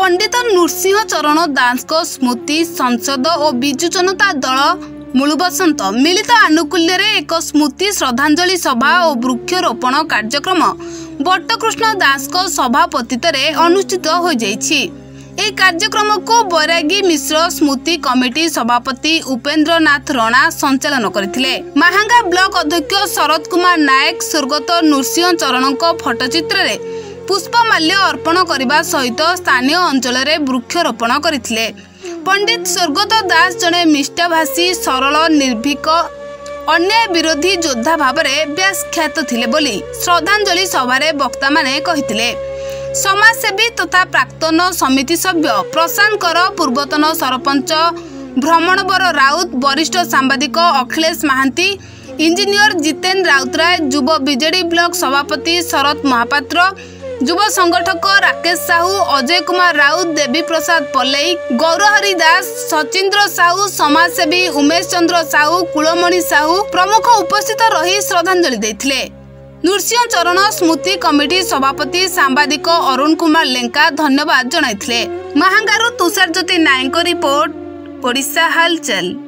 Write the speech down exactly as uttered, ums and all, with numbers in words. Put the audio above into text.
पंडित नृसिंह चरण दास स्मृति संसद और बिजु जनता दल मूलबसंत मिलित आनुकूल्य एक स्मृति श्रद्धांजलि सभा और वृक्षरोपण कार्यक्रम बट्टकृष्ण दास सभापतित्व अनुष्ठित हो जाइछि। ए कार्यक्रम को बैरागी मिश्र स्मृति कमिटी सभापति उपेन्द्र नाथ रणा संचालन करथिले। महांगा ब्लॉक अध्यक्ष शरद कुमार नायक स्वर्गत नृसिंह चरण फोटोचित्र रे पुष्पमाल्य अर्पण करने सहित स्थानीय अंचल में वृक्षरोपण करथिले। पंडित स्वर्गत दास जड़े मिष्टाभाषी सरल निर्भीक अन्याय विरोधी योद्धा भाव में व्याख्यात थिले बोली श्रद्धांजलि सभारे वक्ता माने कहिथिले। समाजसेवी तथा प्राक्तन समिति सभ्य प्रशांत कर, पूर्वतन सरपंच भ्रमणवर राउत, वरिष्ठ सांबादिक अखिलेश महांती, इंजीनियर जितेन्द्र राउतराय, युव बीजेडी ब्लॉक सभापति शरद महापात्र, युव संगठक राकेश साहू, अजय कुमार राउत, देवी प्रसाद पल्लई, गौरहरि दास, सचिंद्र साहू, समाजसेवी उमेश चंद्र साहू, कुलमणि साहू प्रमुख उपस्थित रही श्रद्धांजलि देथिले। नृसिंह चरण स्मृति कमिटी सभापति सांबादिक अरुण कुमार लेंका धन्यवाद जणाइथिले। महांगारू तुषार ज्योति नायक रिपोर्ट, ओडिशा हालचाल।